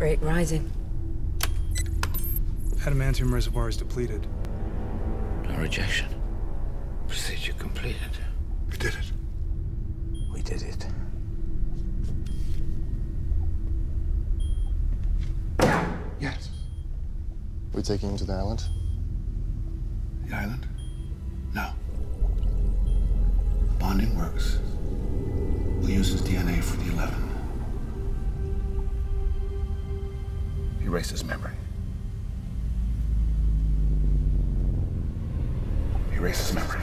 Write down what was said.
rate rising. Adamantium reservoir is depleted. No rejection. Procedure completed. We did it. We did it. Yes. We taking him to the island? The island? No. The bonding works. We'll use his DNA for the 11. Erase his memory. Erase his memory.